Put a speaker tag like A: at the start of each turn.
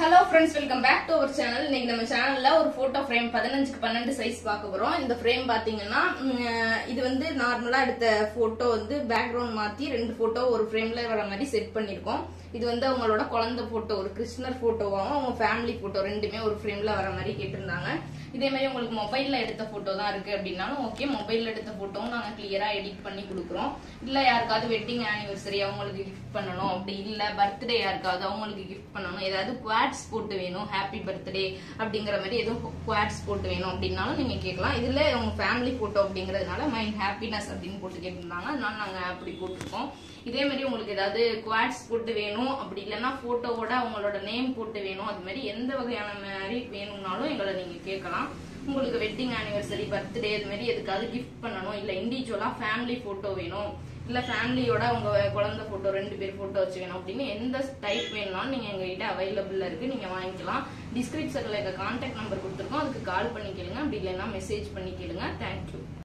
A: Hello friends, welcome back to our channel. இன்னைக்கு நம்ம சேனல்ல ஒரு போட்டோ ஃப்ரேம் 15க்கு 12 சைஸ் பார்க்க போறோம். இந்த ஃப்ரேம் பாத்தீங்கன்னா இது வந்து நார்மலா எடுத்த போட்டோ வந்து பேக்ரவுண்ட் மாத்தி ரெண்டு போட்டோ ஒரு ஃப்ரேம்ல வர மாதிரி செட் பண்ணிருக்கோம். இது வந்து அவங்களோட குழந்தை போட்டோ, ஒரு கிருஷ்ணர் போட்டோவாவும் அவங்க ஃபேமிலி போட்டோ ரெண்டுமே ஒரு ஃப்ரேம்ல வர மாதிரி கேட்டிருந்தாங்க. இதே மாதிரி உங்களுக்கு மொபைல்ல எடுத்த போட்டோ தான் இருக்கு அப்படின்னாலும் ஓகே, மொபைல்ல எடுத்த போட்டோவும் நாங்க கிளியரா எடிட் பண்ணி கொடுக்குறோம். இல்ல யாருக்காவது வெட்டிங் ஆனிவர்சரி அவங்களுக்கு கிஃப்ட் பண்ணணும், அப்படி இல்ல பர்த்டே யாருக்காவது அவங்களுக்கு கிஃப்ட் பண்ணணும், ஏதாவது குவாட்ஸ் போட்டு வேணும், ஹாப்பி பர்த்டே அப்படிங்கிற மாதிரி எதுவும் குவாட்ஸ் போட்டு வேணும் அப்படின்னாலும் நீங்க கேட்கலாம். இதுல உங்க ஃபேமிலி போட்டோ அப்படிங்கறதுனால மைண்ட் ஹாப்பினஸ் அப்படின்னு போட்டு கேட்டிருந்தாங்க. அதனால நாங்க அப்படி போட்டிருக்கோம். இதே மாதிரி உங்களுக்கு ஏதாவது குவாட்ஸ் போட்டு வேணும், அப்படி இல்லைன்னா போட்டோவோட அவங்களோட நேம் போட்டு வேணும், அது மாதிரி எந்த வகையான மாதிரி வேணும்னாலும் எங்களை நீங்க கேட்கலாம். உங்களுக்கு வெட்டிங் ஆனிவர்சரி, பர்த்டே அது மாதிரி எதுக்காவது கிஃப்ட் பண்ணணும், இல்ல இண்டிவிஜுவலா ஃபேமிலி போட்டோ வேணும், இல்ல ஃபேமிலியோட உங்க குழந்தை போட்டோ 2 பேர் போட்டோ வச்சு வேணும் அப்படின்னு எந்த டைப் வேணும்னாலும் நீங்க எங்ககிட்ட அவைலபிள்ல இருக்கு, நீங்க வாங்கிக்கலாம். டிஸ்கிரிப்ஷன்ல எங்க கான்டாக்ட் நம்பர் கொடுத்துருக்கோம், அதுக்கு கால் பண்ணி கேளுங்க, அப்படி இல்லைன்னா மெசேஜ் பண்ணி கேளுங்க. தேங்க்யூ.